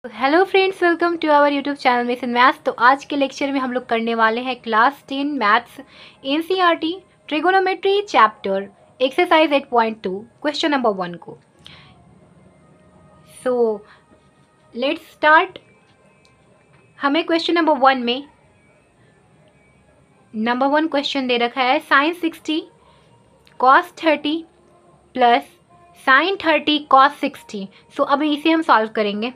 Hello friends, welcome to our YouTube channel miss in maths. तो आज के lecture में हम लोग करने वाले हैं class 10 maths NCERT trigonometry chapter exercise 8.2 question number 1 को। So let's start. हमें क्वेश्चन नंबर 1 में नंबर 1 क्वेश्चन दे रखा है sin 60 cos 30 plus sin 30 cos 60। So अभी इसे हम सॉल्व करेंगे।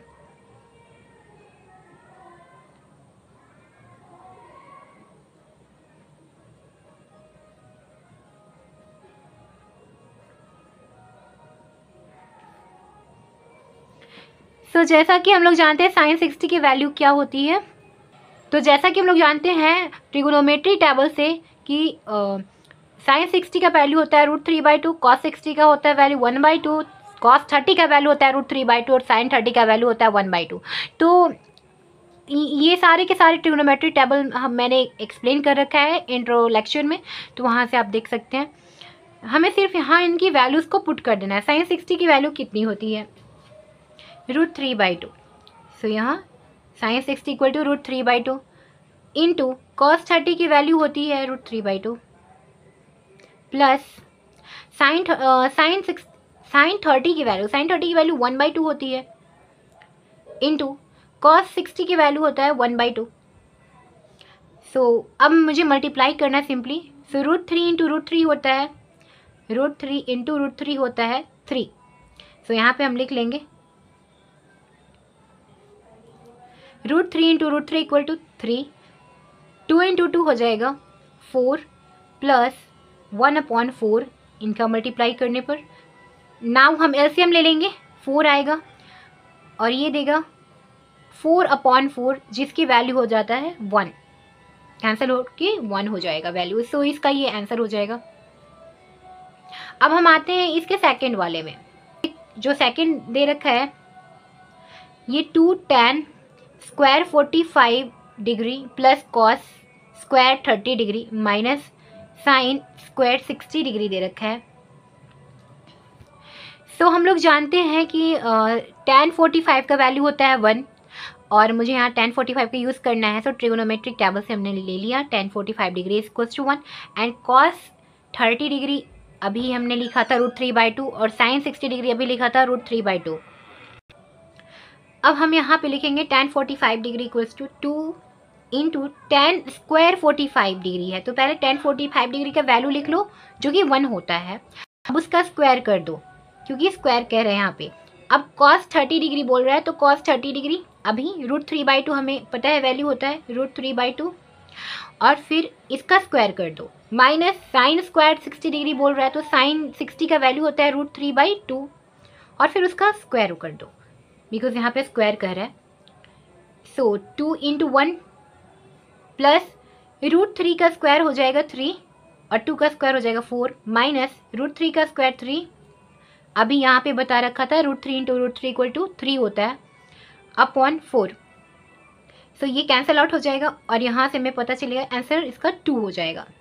सो जैसा कि हम लोग जानते हैं sin 60 की वैल्यू क्या होती है। तो जैसा कि हम लोग जानते हैं ट्रिगोनोमेट्री टेबल से कि sin 60 का वैल्यू होता है √3/2, cos 60 का होता है वैल्यू 1/2, cos 30 का वैल्यू होता है √3/2 और sin 30 का वैल्यू होता है 1/2। तो ये सारे के सारे ट्रिगोनोमेट्री टेबल मैंने एक्सप्लेन कर रखा है इंट्रो लेक्चर में, तो वहाँ से आप देख सकते हैं। हमें सिर्फ यहाँ इनकी वैल्यूज़ को पुट कर देना है। sin 60 की वैल्यू कितनी होती है? √3/2। सो यहाँ sin 60 equal to √3/2 into cos 30 की वैल्यू होती है √3/2 प्लस sin 30 की वैल्यू 1/2 होती है इंटू cos 60 की वैल्यू होता है 1/2। सो अब मुझे मल्टीप्लाई करना है सिंपली। सो √3 इंटू √3 होता है √3 इंटू √3 होता है 3। सो यहाँ पे हम लिख लेंगे √3 इंटू √3 इक्वल टू 3। 2 इंटू 2 हो जाएगा 4 प्लस 1/4 इनका मल्टीप्लाई करने पर। नाउ हम एलसीएम ले लेंगे, 4 आएगा और ये देगा 4/4 जिसकी वैल्यू हो जाता है 1। कैंसिल हो के 1 हो जाएगा वैल्यू। सो इसका ये आंसर हो जाएगा। अब हम आते हैं इसके सेकंड वाले में। जो सेकंड दे रखा है ये 2 tan square 45 degree plus cos square 30 degree minus sine square 60 degree दे रखा है। सो हम लोग जानते हैं कि tan 45 का वैल्यू होता है 1 और मुझे यहाँ tan 45 का यूज़ करना है। सो ट्रिगोनोमेट्रिक टेबल से हमने ले लिया tan 45 degree equals to 1 and cos 30 degree अभी हमने लिखा था √3/2 और sin 60 डिग्री अभी लिखा था √3/2। अब हम यहाँ पे लिखेंगे tan 45 degree equals to 2 into tan square 45 degree है। तो पहले tan 45 डिग्री का वैल्यू लिख लो जो कि 1 होता है। अब उसका स्क्वायर कर दो क्योंकि स्क्वायर कह रहे हैं यहाँ पे। अब cos 30 डिग्री बोल रहा है तो cos 30 डिग्री अभी √3/2 हमें पता है वैल्यू होता है √3/2 और फिर इसका स्क्वायर कर दो माइनस साइन स्क्वायर 60 डिग्री बोल रहा है तो साइन 60 का वैल्यू होता है √3/2 और फिर उसका स्क्वायर कर दो बिकॉज यहाँ पे स्क्वायर कर रहा है। सो 2 इंटू 1 प्लस √3 का स्क्वायर हो जाएगा 3 और 2 का स्क्वायर हो जाएगा 4 माइनस √3 का स्क्वायर 3। अभी यहाँ पे बता रखा था √3 इंटू √3 इक्वल टू 3 होता है अपॉन 4। सो ये कैंसिल आउट हो जाएगा और यहाँ से हमें पता चलेगा आंसर इसका 2 हो जाएगा।